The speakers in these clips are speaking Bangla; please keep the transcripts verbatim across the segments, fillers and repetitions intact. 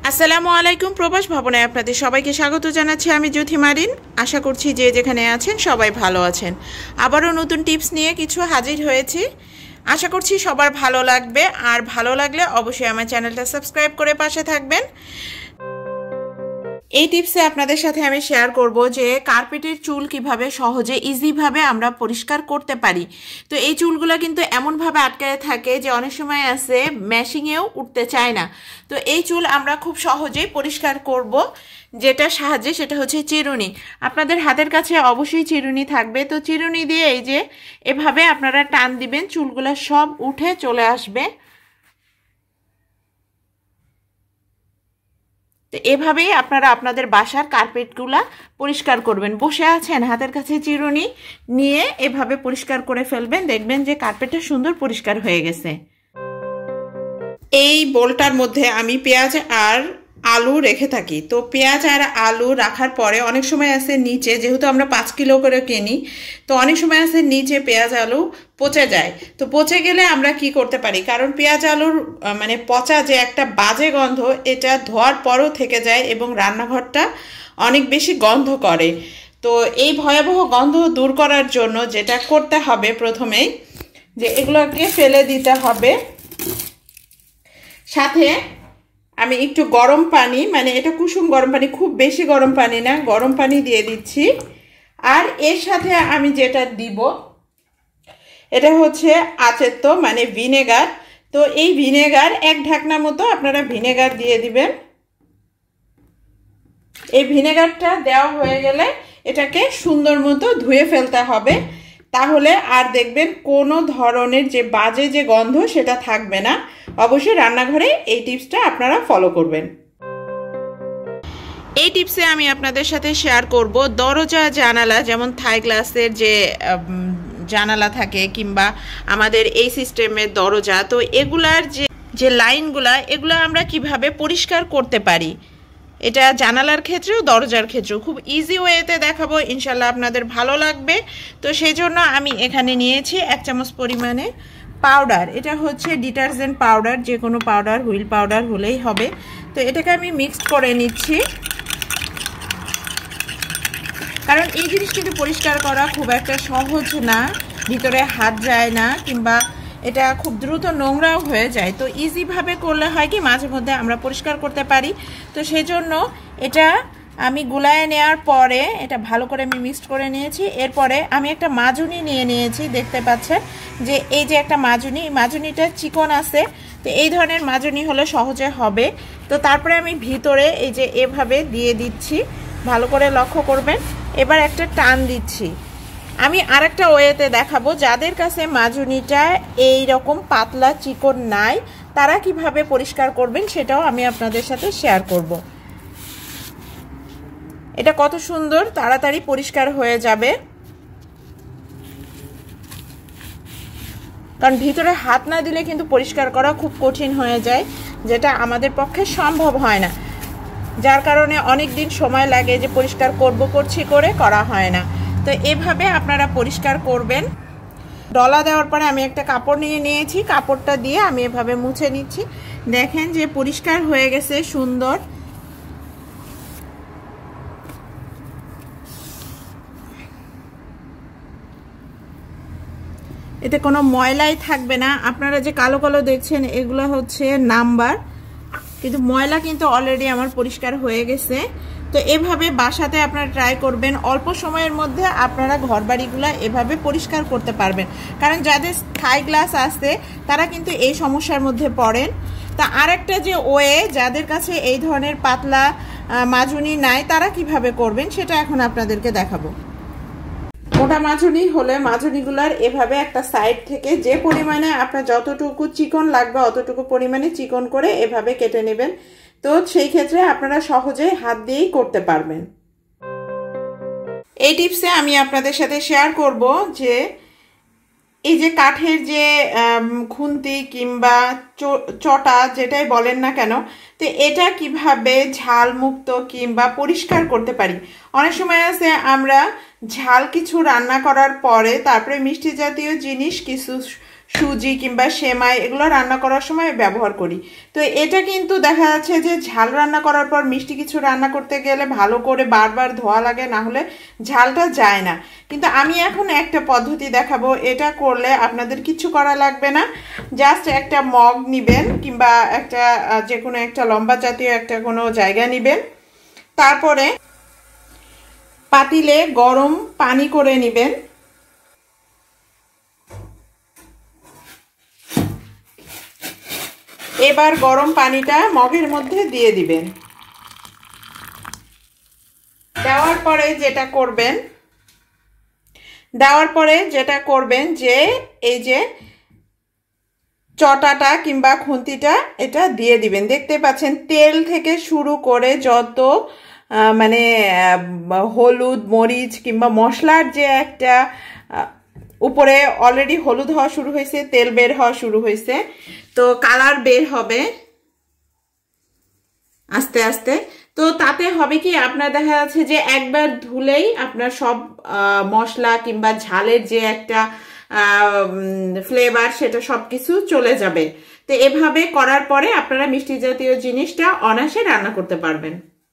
আসসালামু আলাইকুম। প্রবাস ভবনে আপনাদের সবাইকে স্বাগত জানাচ্ছি। আমি জ্যোতি মারিন। আশা করছি যে যেখানে আছেন সবাই ভালো আছেন। আবারও নতুন টিপস নিয়ে কিছু হাজির হয়েছি। আশা করছি সবার ভালো লাগবে, আর ভালো লাগলে অবশ্যই আমার চ্যানেলটা সাবস্ক্রাইব করে পাশে থাকবেন। এই টিপসে আপনাদের সাথে আমি শেয়ার করব যে কার্পেটের চুল কিভাবে সহজে ইজিভাবে আমরা পরিষ্কার করতে পারি। তো এই চুলগুলো কিন্তু এমনভাবে আটকায় থাকে যে অনেক সময় আছে ম্যাশিংয়েও উঠতে চায় না। তো এই চুল আমরা খুব সহজেই পরিষ্কার করব যেটা সাহায্যে, সেটা হচ্ছে চিরুনি। আপনাদের হাতের কাছে অবশ্যই চিরুনি থাকবে। তো চিরুনি দিয়ে এই যে এভাবে আপনারা টান দিবেন, চুলগুলো সব উঠে চলে আসবে। তো এভাবেই আপনারা আপনাদের বাসার কার্পেটগুলা পরিষ্কার করবেন। বসে আছেন, হাতের কাছে চিরুনি নিয়ে এভাবে পরিষ্কার করে ফেলবেন, দেখবেন যে কার্পেটটা সুন্দর পরিষ্কার হয়ে গেছে। এই বোলটার মধ্যে আমি পেঁয়াজ আর আলু রেখে থাকি। তো পেঁয়াজ আর আলু রাখার পরে অনেক সময় আছে নিচে, যেহেতু আমরা পাঁচ কিলো করে কিনি, তো অনেক সময় আছে নিচে পেঁয়াজ আলু পচে যায়। তো পচে গেলে আমরা কি করতে পারি, কারণ পেঁয়াজ আলুর মানে পচা যে একটা বাজে গন্ধ, এটা ধোয়ার পরও থেকে যায় এবং রান্নাঘরটা অনেক বেশি গন্ধ করে। তো এই ভয়াবহ গন্ধ দূর করার জন্য যেটা করতে হবে, প্রথমেই যে এগুলোকে ফেলে দিতে হবে। সাথে আমি একটু গরম পানি, মানে এটা কুসুম গরম পানি, খুব বেশি গরম পানি না, গরম পানি দিয়ে দিচ্ছি। আর এর সাথে আমি যেটা দিব এটা হচ্ছে আচেতো মানে ভিনেগার। তো এই ভিনেগার এক ঢাকনা মতো আপনারা ভিনেগার দিয়ে দিবেন। এই ভিনেগারটা দেওয়া হয়ে গেলে এটাকে সুন্দর মতো ধুয়ে ফেলতে হবে, তাহলে আর দেখবেন কোনো ধরনের যে বাজে যে গন্ধ সেটা থাকবে না। অবশ্যই রান্নাঘরে এই টিপসটা আপনারা ফলো করবেন। এই টিপসে আমি আপনাদের সাথে শেয়ার করব দরজা জানালা, যেমন থাই গ্লাসের যে জানালা থাকে কিংবা আমাদের এই সিস্টেমের দরজা, তো এগুলার যে যে লাইনগুলা এগুলো আমরা কিভাবে পরিষ্কার করতে পারি। এটা জানালার ক্ষেত্রেও দরজার ক্ষেত্রেও খুব ইজি ওয়েতে দেখাবো, ইনশাল্লাহ আপনাদের ভালো লাগবে। তো সেই জন্য আমি এখানে নিয়েছি এক চামচ পরিমাণে পাউডার। এটা হচ্ছে ডিটারজেন্ট পাউডার, যে কোনো পাউডার, হুইল পাউডার হলেই হবে। তো এটাকে আমি মিক্সড করে নিচ্ছি, কারণ এই জিনিস কিন্তু পরিষ্কার করা খুব একটা সহজ না, ভিতরে হাত যায় না কিংবা এটা খুব দ্রুত নোংরাও হয়ে যায়। তো ইজিভাবে করলে হয় কি মাঝে মধ্যে আমরা পরিষ্কার করতে পারি। তো সেই জন্য এটা আমি গুলায় নেওয়ার পরে এটা ভালো করে আমি মিক্সড করে নিয়েছি। এরপরে আমি একটা মাজুনি নিয়ে নিয়েছি, দেখতে পাচ্ছেন যে এই যে একটা মাজুনি, মাজুনিটা চিকন আছে। তো এই ধরনের মাজুনি হলে সহজে হবে। তো তারপরে আমি ভিতরে এই যে এভাবে দিয়ে দিচ্ছি, ভালো করে লক্ষ্য করবেন। এবার একটা টান দিচ্ছি। আমি আরেকটা ওয়েতে দেখাবো, যাদের কাছে মাজুনিটা এই রকম পাতলা চিকন নাই তারা কিভাবে পরিষ্কার করবেন সেটাও আমি আপনাদের সাথে শেয়ার করব। এটা কত সুন্দর তাড়াতাড়ি পরিষ্কার হয়ে যাবে, কারণ ভিতরে হাত না দিলে কিন্তু পরিষ্কার করা খুব কঠিন হয়ে যায়, যেটা আমাদের পক্ষে সম্ভব হয় না, যার কারণে অনেক দিন সময় লাগে যে পরিষ্কার করব করছি করে করা হয় না। তো এভাবে আপনারা পরিষ্কার করবেন। ডলা দেওয়ার পরে আমি একটা কাপড় নিয়ে নিয়েছি, কাপড়টা দিয়ে আমি এভাবে মুছে নিচ্ছি। দেখেন যে পরিষ্কার হয়ে গেছে সুন্দর। এতে কোনো ময়লাই থাকবে না। আপনারা যে কালো কালো দেখছেন এগুলো হচ্ছে নাম্বার, কিন্তু ময়লা কিন্তু অলরেডি আমার পরিষ্কার হয়ে গেছে। তো এভাবে বাসাতে আপনারা ট্রাই করবেন, অল্প সময়ের মধ্যে আপনারা ঘরবাড়িগুলো এভাবে পরিষ্কার করতে পারবেন। কারণ যাদের থাই গ্লাস আছে তারা কিন্তু এই সমস্যার মধ্যে পড়েন। তা আরেকটা যে ওয়ে, যাদের কাছে এই ধরনের পাতলা মাজুনি নাই তারা কিভাবে করবেন সেটা এখন আপনাদেরকে দেখাবো। মোটা মাজুনি হলে মাজুনিগুলার এভাবে একটা সাইড থেকে যে পরিমাণে আপনার যতটুকু চিকন লাগবে অতটুকু পরিমাণে চিকন করে এভাবে কেটে নেবেন। তো সেই ক্ষেত্রে আপনারা সহজেই হাত দিয়েই করতে পারবেন। এই টিপসে আমি আপনাদের সাথে শেয়ার করব যে এই যে কাঠের যে খুন্তি কিংবা চটা যেটাই বলেন না কেন, তো এটা কিভাবে ঝাল মুক্ত কিংবা পরিষ্কার করতে পারি। অনেক সময় আছে আমরা ঝাল কিছু রান্না করার পরে তারপরে মিষ্টি জাতীয় জিনিস কিছু সুজি কিংবা সেমাই এগুলো রান্না করার সময় ব্যবহার করি। তো এটা কিন্তু দেখা যাচ্ছে যে ঝাল রান্না করার পর মিষ্টি কিছু রান্না করতে গেলে ভালো করে বারবার ধোয়া লাগে, না হলে ঝালটা যায় না। কিন্তু আমি এখন একটা পদ্ধতি দেখাবো, এটা করলে আপনাদের কিছু করা লাগবে না। জাস্ট একটা মগ নেবেন কিংবা একটা যে কোনো একটা লম্বা জাতীয় একটা কোনো জায়গা নেবেন, তারপরে পাতিলে গরম পানি করে নেবেন। এবার গরম পানিটা মগের মধ্যে দিয়ে দিবেন। দেওয়ার পরে যেটা করবেন দেওয়ার পরে যেটা করবেন যে এই যে চটাটা কিংবা খুন্তিটা এটা দিয়ে দিবেন। দেখতে পাচ্ছেন তেল থেকে শুরু করে যত মানে হলুদ মরিচ কিংবা মশলার যে একটা উপরে অলরেডি হলুদ হওয়া শুরু হয়েছে, তেল বের হওয়া শুরু হয়েছে, তো কালার বের হবে আস্তে আস্তে। তো তাতে হবে কি আপনার দেখা যাচ্ছে যে একবার ধুলেই আপনার সব মশলা কিংবা ঝালের যে একটা ফ্লেভার সেটা সবকিছু চলে যাবে। তো এভাবে করার পরে আপনারা মিষ্টি জাতীয় জিনিসটা অনায়াসে রান্না করতে পারবেন।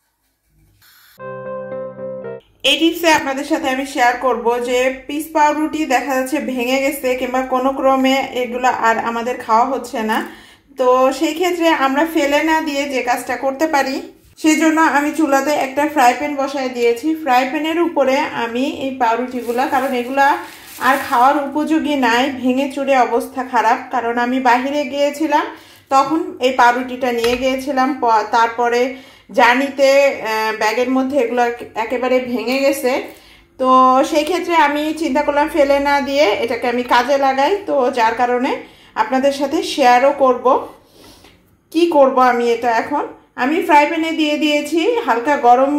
এই টিপসে আপনাদের সাথে আমি শেয়ার করব যে পিস পাউরুটি দেখা যাচ্ছে ভেঙে গেছে কিংবা কোনো ক্রমে এগুলো আর আমাদের খাওয়া হচ্ছে না, তো সেই ক্ষেত্রে আমরা ফেলে না দিয়ে যে কাজটা করতে পারি, সেই জন্য আমি চুলাতে একটা ফ্রাই প্যান বসায় দিয়েছি। ফ্রাই প্যানের উপরে আমি এই পাউরুটিগুলা, কারণ এগুলা আর খাওয়ার উপযোগী নাই, ভেঙে চুরে অবস্থা খারাপ, কারণ আমি বাহিরে গিয়েছিলাম তখন এই পাউরুটিটা নিয়ে গিয়েছিলাম, তারপরে জার্নিতে ব্যাগের মধ্যে এগুলো একেবারে ভেঙে গেছে। তো সেই ক্ষেত্রে আমি চিন্তা করলাম ফেলে না দিয়ে এটাকে আমি কাজে লাগাই, তো যার কারণে আপনাদের সাথে শেয়ারও করব কি করব আমি এটা। এখন আমি ফ্রাই প্যানে দিয়ে দিয়েছি হালকা গরম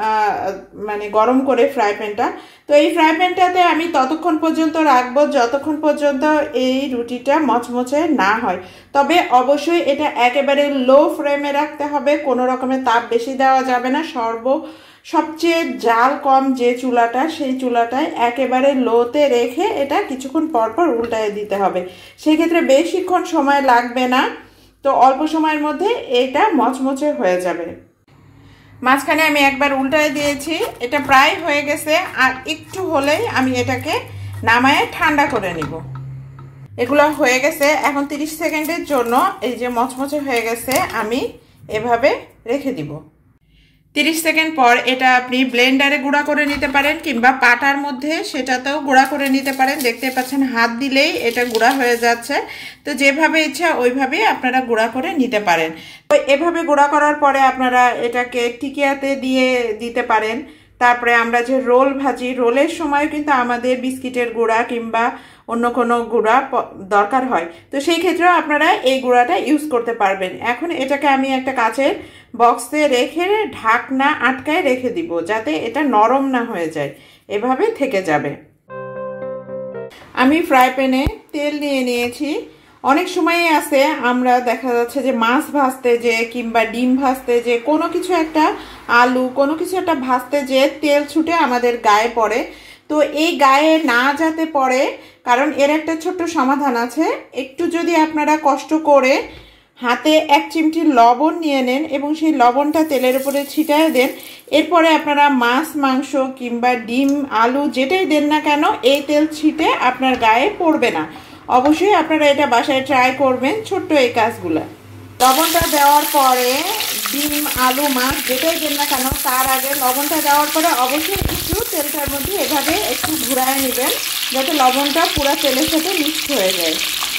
মানে গরম করে ফ্রাই প্যানটা। তো এই ফ্রাই প্যানটাতে আমি ততক্ষণ পর্যন্ত রাখবো যতক্ষণ পর্যন্ত এই রুটিটা মচমচে না হয়। তবে অবশ্যই এটা একেবারে লো ফ্লেমে রাখতে হবে, কোনো রকমের তাপ বেশি দেওয়া যাবে না। সর্ব সবচেয়ে জাল কম যে চুলাটা সেই চুলাটায় একেবারে লোতে রেখে এটা কিছুক্ষণ পর পর উল্টায় দিতে হবে। সেই ক্ষেত্রে বেশিক্ষণ সময় লাগবে না, তো অল্প সময়ের মধ্যে এটা মচমচে হয়ে যাবে। মাঝখানে আমি একবার উল্টায় দিয়েছি, এটা প্রায় হয়ে গেছে, আর একটু হলেই আমি এটাকে নামায়ে ঠান্ডা করে নিব। এগুলো হয়ে গেছে, এখন তিরিশ সেকেন্ডের জন্য এই যে মচমচে হয়ে গেছে আমি এভাবে রেখে দিব। তিরিশ সেকেন্ড পর এটা আপনি ব্লেন্ডারে গুঁড়া করে নিতে পারেন কিংবা পাটার মধ্যে সেটাতেও গুঁড়া করে নিতে পারেন। দেখতে পাচ্ছেন হাত দিলেই এটা গুঁড়া হয়ে যাচ্ছে। তো যেভাবে ইচ্ছা ওইভাবেই আপনারা গুঁড়া করে নিতে পারেন। তো এভাবে গুঁড়া করার পরে আপনারা এটাকে টিকিয়াতে দিয়ে দিতে পারেন। তারপরে আমরা যে রোল ভাজি, রোলের সময় কিন্তু আমাদের বিস্কিটের গুঁড়া কিংবা অন্য কোনো গুঁড়া দরকার হয়, তো সেই ক্ষেত্রেও আপনারা এই গুঁড়াটা ইউজ করতে পারবেন। এখন এটাকে আমি একটা কাচের বক্সে রেখে ঢাকনা আটকায় রেখে দিব যাতে এটা নরম না হয়ে যায়, এভাবে থেকে যাবে। আমি ফ্রাই প্যানে তেল নিয়ে নিয়েছি। অনেক সময় আছে আমরা দেখা যাচ্ছে যে মাছ ভাজতে যে কিংবা ডিম ভাজতে যে কোনো কিছু একটা আলু কোনো কিছু একটা ভাজতে যে তেল ছুটে আমাদের গায়ে পড়ে। তো এই গায়ে না যাতে পড়ে, কারণ এর একটা ছোট্ট সমাধান আছে। একটু যদি আপনারা কষ্ট করে হাতে এক চিমটি লবণ নিয়ে নেন এবং সেই লবণটা তেলের উপরে ছিটায় দেন, এরপরে আপনারা মাছ মাংস কিংবা ডিম আলু যেটাই দেন না কেন এই তেল ছিটে আপনার গায়ে পড়বে না। অবশ্যই আপনারা এটা বাসায় ট্রাই করবেন, ছোট্ট এই কাজগুলো। লবণটা দেওয়ার পরে ডিম আলু মাছ যেটাই দেন না কেন তার আগে লবণটা দেওয়ার পরে অবশ্যই একটু তেলটার মধ্যে এভাবে একটু ঘুরায় নেবেন যাতে লবণটা পুরো তেলের সাথে মিক্সড হয়ে যায়।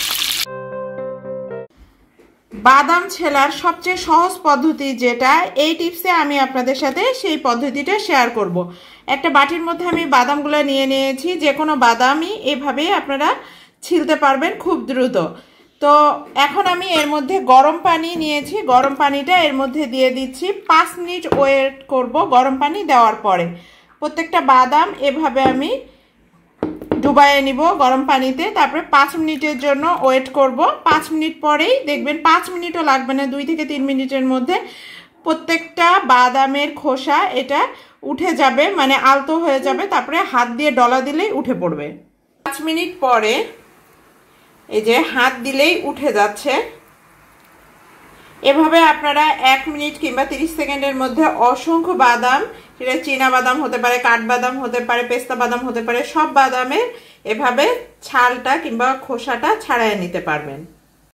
বাদাম ছেলার সবচেয়ে সহজ পদ্ধতি যেটা, এই টিপসে আমি আপনাদের সাথে সেই পদ্ধতিটা শেয়ার করব। একটা বাটির মধ্যে আমি বাদামগুলো নিয়ে নিয়েছি, যে কোনো বাদামই এভাবেই আপনারা ছিলতে পারবেন খুব দ্রুত। তো এখন আমি এর মধ্যে গরম পানি নিয়েছি, গরম পানিটা এর মধ্যে দিয়ে দিচ্ছি। পাঁচ মিনিট ওয়েট করব গরম পানি দেওয়ার পরে। প্রত্যেকটা বাদাম এভাবে আমি ডুবাইয়ে নিব গরম পানিতে, তারপরে পাঁচ মিনিটের জন্য ওয়েট করব। পাঁচ মিনিট পরেই দেখবেন, পাঁচ মিনিটও লাগবে না, দুই থেকে তিন মিনিটের মধ্যে প্রত্যেকটা বাদামের খোসা এটা উঠে যাবে, মানে আলতো হয়ে যাবে। তারপরে হাত দিয়ে ডলা দিলেই উঠে পড়বে। পাঁচ মিনিট পরে এই যে হাত দিলেই উঠে যাচ্ছে। এভাবে আপনারা এক মিনিট কিংবা তিরিশ সেকেন্ডের মধ্যে অসংখ্য বাদাম, সেটা চীনা বাদাম হতে পারে, কাঠবাদাম হতে পারে, পেস্তা বাদাম হতে পারে, সব বাদামের এভাবে ছালটা কিংবা খোসাটা ছাড়াই নিতে পারবেন।